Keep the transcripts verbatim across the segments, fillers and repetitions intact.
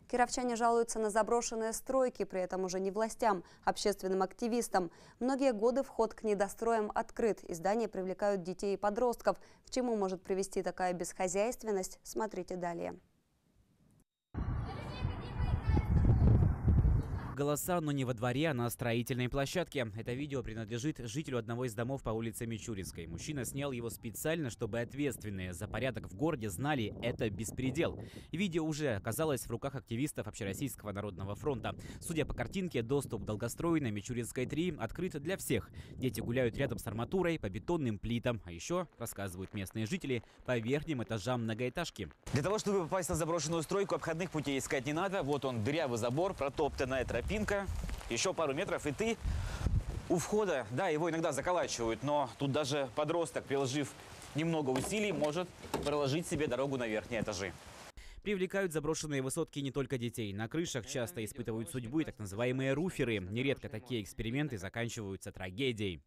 Кировчане жалуются на заброшенные стройки, при этом уже не властям, общественным активистам. Многие годы вход к недостроям открыт, и здания привлекают детей и подростков. К чему может привести такая бесхозяйственность, смотрите далее. Голоса, но не во дворе, а на строительной площадке. Это видео принадлежит жителю одного из домов по улице Мичуринской. Мужчина снял его специально, чтобы ответственные за порядок в городе знали – это беспредел. Видео уже оказалось в руках активистов Общероссийского народного фронта. Судя по картинке, доступ к долгострою на Мичуринской три открыт для всех. Дети гуляют рядом с арматурой, по бетонным плитам. А еще, рассказывают местные жители, по верхним этажам многоэтажки. Для того, чтобы попасть на заброшенную стройку, обходных путей искать не надо. Вот он, дырявый забор, протоптанная тропинка. Еще пару метров, и ты у входа. Да, его иногда заколачивают, но тут даже подросток, приложив немного усилий, может проложить себе дорогу на верхние этажи. Привлекают заброшенные высотки не только детей. На крышах часто испытывают судьбу и так называемые руферы. Нередко такие эксперименты заканчиваются трагедией.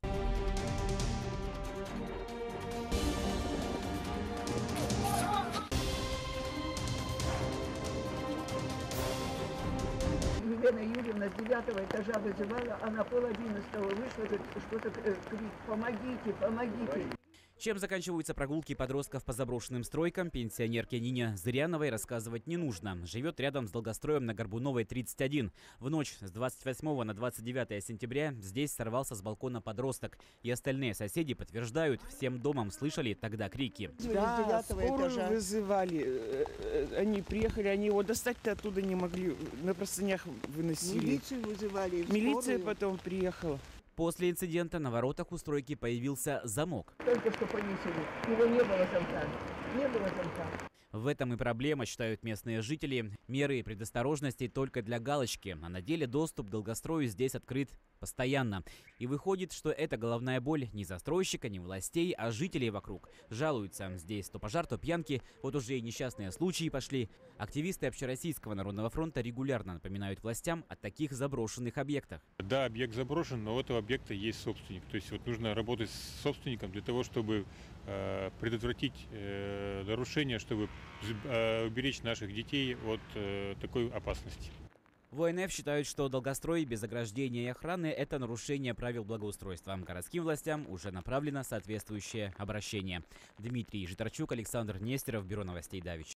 Елена Юрьевна с девятого этажа вызывала, а на пол одиннадцатого вышла, говорит, что-то крик: помогите, помогите. Чем заканчиваются прогулки подростков по заброшенным стройкам, пенсионерке Нине Зыряновой рассказывать не нужно. Живет рядом с долгостроем на Горбуновой, тридцать один. В ночь с двадцать восьмого на двадцать девятое сентября здесь сорвался с балкона подросток. И остальные соседи подтверждают, всем домом слышали тогда крики. Да, скорую вызывали. Они приехали, они его достать-то оттуда не могли. На простынях выносили. Милицию вызывали. Милиция потом приехала. После инцидента на воротах у стройки появился замок. Только что повесили. Его не было замка. Не было замка. В этом и проблема, считают местные жители. Меры предосторожности только для галочки. А на деле доступ к долгострою здесь открыт постоянно. И выходит, что это головная боль не застройщика, не властей, а жителей вокруг. Жалуются. Здесь то пожар, то пьянки. Вот уже и несчастные случаи пошли. Активисты Общероссийского народного фронта регулярно напоминают властям о таких заброшенных объектах. Да, объект заброшен, но у этого объекта есть собственник. То есть вот нужно работать с собственником для того, чтобы э, предотвратить э, нарушения, чтобы э, уберечь наших детей от э, такой опасности. В о эн эф считают, что долгострой без ограждения и охраны – это нарушение правил благоустройства. Городским властям уже направлено соответствующее обращение. Дмитрий Житарчук, Александр Нестеров, Бюро новостей Давич.